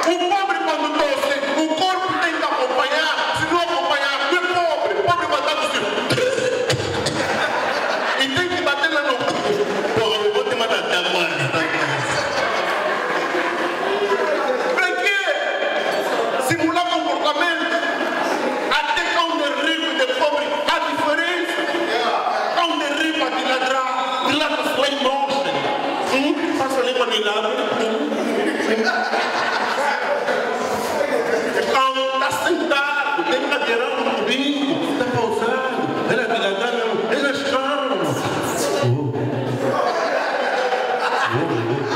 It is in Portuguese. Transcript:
pobre quando tosse, o corpo tem que acompanhar. Se não acompanhar, não é pobre. O pobre vai estar tossindo. E tem que bater lá no... Pô, eu vou te matar até agora. Para quê? Simular comportamento. Até cão de rico e de pobre há diferença. Cão de rico a te ladrar, dilata slow motion. Passa a língua de lado. O cão está sentado, tem cadeirão no cubinho, está pausado. Ela te ladrar, ela é calma.